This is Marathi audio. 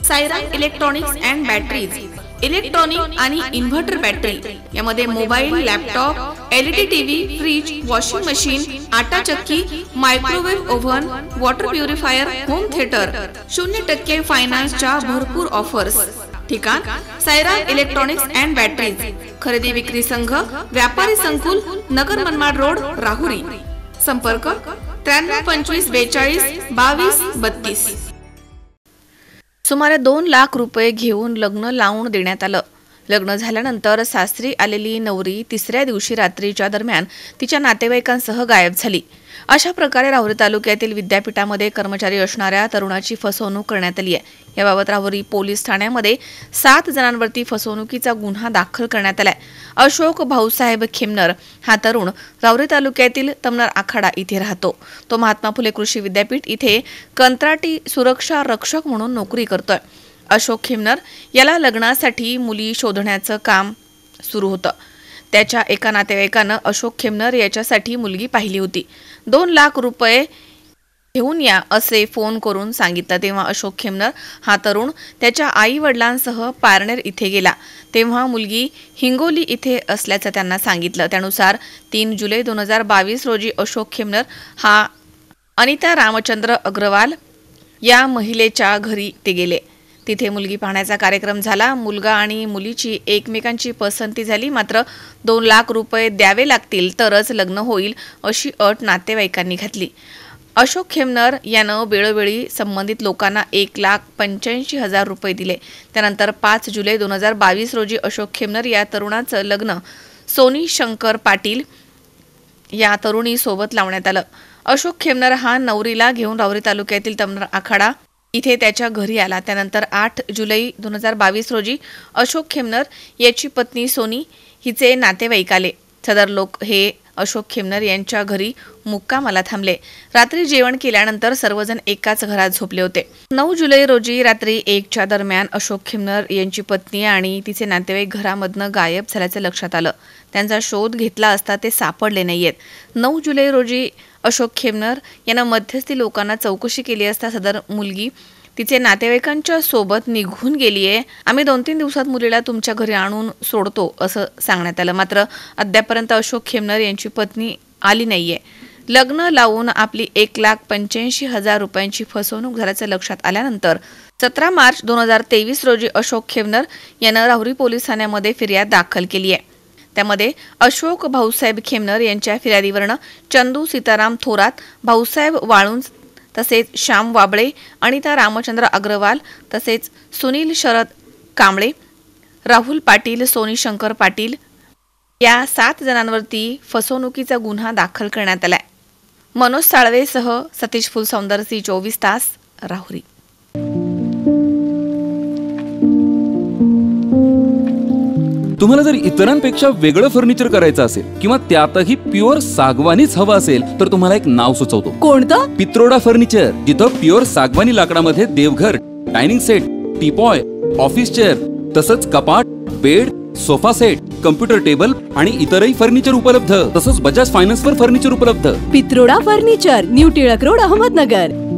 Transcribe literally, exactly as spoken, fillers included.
Siren electronics and batteries, electronic आणि इन्व्हर्टर बॅटरी यामध्ये mobile, laptop, LED TV, fridge, washing machine, आटा चक्की, microwave oven, water purifier, home theatre, शून्य टक्के फायनान्सच्या भरपूर ऑफर्स। ठिकाण सायरन इलेक्ट्रॉनिक्स अँड बॅटरीज, खरेदी विक्री संघ, व्यापारी संकुल, नगर मनमाड रोड, राहुरी। संपर्क त्र्याण्णव पंचवीस बेचाळीस बावीस बत्तीस। सुमारे दोन लाख रुपये घेऊन लग्न लावून देण्यात आलं। लग्न झाल्यानंतर सासरी आलेली नवरी तिसऱ्या दिवशी रात्रीच्या दरम्यान तिच्या नातेवाईकांसह गायब झाली। अशा प्रकारे राहुरी तालुक्यातील विद्यापीठामध्ये कर्मचारी असणाऱ्या तरुणाची फसवणूक करण्यात आली आहे। याबाबत राहुरी पोलीस ठाण्यामध्ये सात जणांवरती फसवणुकीचा गुन्हा दाखल करण्यात आलाय। अशोक भाऊसाहेब खेमनर हा तरुण राहुरी तालुक्यातील तमनर आखाडा इथे राहतो। तो महात्मा फुले कृषी विद्यापीठ इथे कंत्राटी सुरक्षा रक्षक म्हणून नोकरी करतोय। अशोक खेमनर याला लग्नासाठी मुली शोधण्याचं काम सुरू होतं। त्याच्या एका नातेवाईकानं अशोक खेमनर याच्यासाठी मुलगी पाहिली होती। दोन लाख रुपये घेऊन या असे फोन करून सांगितलं। तेव्हा अशोक खेमनर हा तरुण त्याच्या आई वडिलांसह पारनेर इथे गेला। तेव्हा मुलगी हिंगोली इथे असल्याचं त्यांना सांगितलं। त्यानुसार तीन जुलै दोन हजार बावीस रोजी अशोक खेमनर हा अनिता रामचंद्र अग्रवाल या महिलेच्या घरी ते गेले। तिथे मुलगी पाहण्याचा कार्यक्रम झाला। मुलगा आणि मुलीची एकमेकांची पसंती झाली, मात्र दोन लाख रुपये द्यावे लागतील तरच लग्न होईल अशी अट नातेवाईकांनी घातली। अशोक खेमनर यानं वेळोवेळी संबंधित लोकांना एक लाख पंच्याऐंशी हजार रुपये दिले। त्यानंतर पाच जुलै दोन हजार बावीस रोजी अशोक खेमनर या तरुणाचं लग्न सोनी शंकर पाटील या तरुणी सोबत लावण्यात आलं। अशोक खेमनर हा नवरीला घेऊन राहुरी तालुक्यातील तमनर आखाडा इथे त्याच्या घरी आला। त्यानंतर आठ जुलै दोन हजार बावीस रोजी अशोक खेमनर याची पत्नी सोनी हिचे नातेवाईक आले। सदर लोक हे अशोक खेमनर यांच्या घरी मुक्कामाला थांबले। रात्री जेवण केल्यानंतर सर्वजण एकाच घरात झोपले होते। नऊ जुलै रोजी रात्री एकच्या दरम्यान अशोक खेमनर यांची पत्नी आणि तिचे नातेवाईक घरामधनं गायब झाल्याचं लक्षात आलं। त्यांचा शोध घेतला असता ते सापडले नाहीयेत। नऊ जुलै रोजी अशोक खेमनर यानं मध्यस्थी लोकांना चौकशी केली असता सदर मुलगी तिचे नातेवाईकांच्या सोबत निघून गेली आहे। आम्ही दोन तीन दिवसात मुलीला तुमच्या घरी आणून सोडतो असं सांगण्यात आलं। मात्र अद्यापर्यंत अशोक खेमनर यांची पत्नी आली नाहीये। लग्न लावून आपली एक लाख पंच्याऐंशी हजार रुपयांची फसवणूक झाल्याचं लक्षात आल्यानंतर सतरा मार्च दोन हजार तेवीस रोजी अशोक खेमनर यानं राहुरी पोलीस ठाण्यामध्ये फिर्याद दाखल केली आहे। त्यामध्ये अशोक भाऊसाहेब खेमनर यांच्या फिर्यादीवरनं चंदू सीताराम थोरात, भाऊसाहेब वाळुंज तसेच श्याम वाबळे, अनिता रामचंद्र अग्रवाल तसेच सुनील शरद कांबळे, राहुल पाटील, सोनी शंकर पाटील या सात जणांवरती फसवणुकीचा गुन्हा दाखल करण्यात आलाय। मनोज साळवेसह सतीश फुलसौंदरसी, चोवीस तास, राहुरी। तुम्हाला जर इतरांपेक्षा वेगळं फर्निचर करायचं असेल किंवा त्यातही प्युअर सागवानीच हवं असेल तर तुम्हाला एक नाव सुचवतो। कोणतं? पित्रोडा फर्निचर, जिथं प्युअर सागवानी लाकडामध्ये देवघर, dining set, teapoy, office chair तसंच कपाट, bed, sofa set, computer table आणि इतरही फर्निचर उपलब्ध। तसंच बजाज फायनान्स वर फर्निचर उपलब्ध। Pitroda furniture, new Tilak road, Ahmednagar.